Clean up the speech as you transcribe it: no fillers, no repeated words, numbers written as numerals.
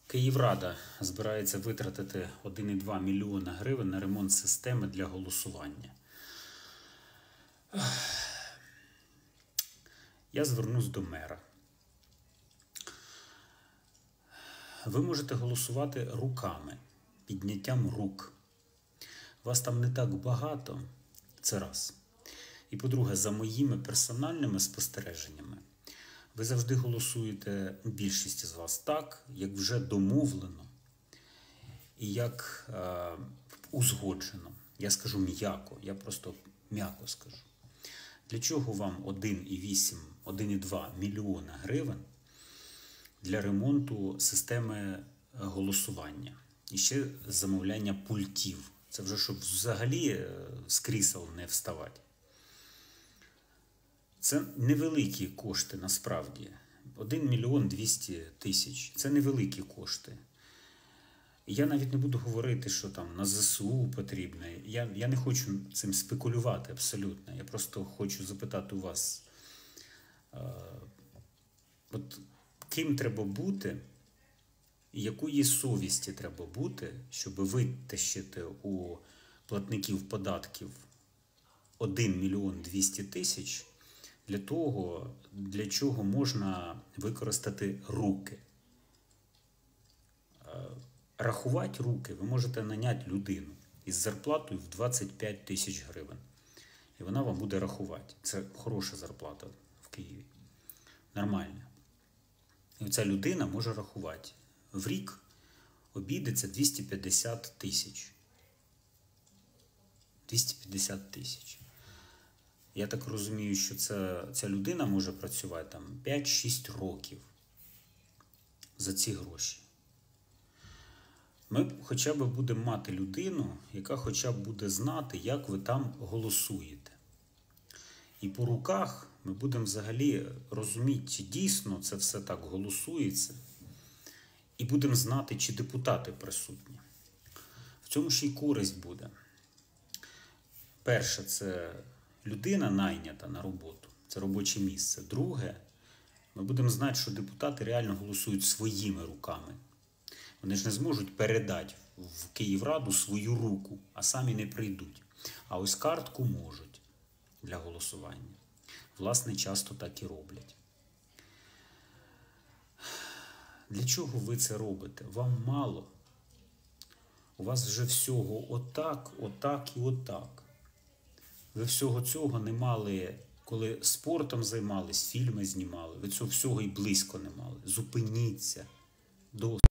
Київрада збирається витратити 1,2 мільйона гривень на ремонт системи для голосування. Я звернусь до мера. Ви можете голосувати руками, підняттям рук. Вас там не так багато, це раз. І по-друге, за моїми персональними спостереженнями, ви завжди голосуєте, більшість з вас, так, як вже домовлено і як узгоджено. Я скажу м'яко, я просто м'яко скажу. Для чого вам 1,2 мільйона гривень для ремонту системи голосування? І ще замовляння пультів. Це вже щоб взагалі з крісел не вставати. Це невеликі кошти насправді. 1 мільйон 200 тисяч. Це невеликі кошти. Я навіть не буду говорити, що там на ЗСУ потрібно. Я не хочу цим спекулювати абсолютно. Я просто хочу запитати у вас, от ким треба бути і якої совісті треба бути, щоб витащити у платників податків 1 мільйон 200 тисяч для того, для чого можна використати руки. Рахувати руки ви можете наняти людину із зарплатою в 25 тисяч гривень. І вона вам буде рахувати. Це хороша зарплата в Києві. Нормальна. І оця людина може рахувати. В рік обійдеться 250 тисяч. 250 тисяч. Я так розумію, що ця людина може працювати там 5-6 років за ці гроші. Ми хоча б будемо мати людину, яка хоча б буде знати, як ви там голосуєте. І по руках ми будемо взагалі розуміти, чи дійсно це все так голосується. І будемо знати, чи депутати присутні. В цьому ще й користь буде. Перше, це людина найнята на роботу. Це робоче місце. Друге, ми будемо знати, що депутати реально голосують своїми руками. Вони ж не зможуть передати в Київраду свою руку, а самі не прийдуть. А ось картку можуть для голосування. Власне, часто так і роблять. Для чого ви це робите? Вам мало. У вас вже всього отак, отак і отак. Ви всього цього не мали, коли спортом займались, фільми знімали. Ви цього всього і близько не мали. Зупиніться.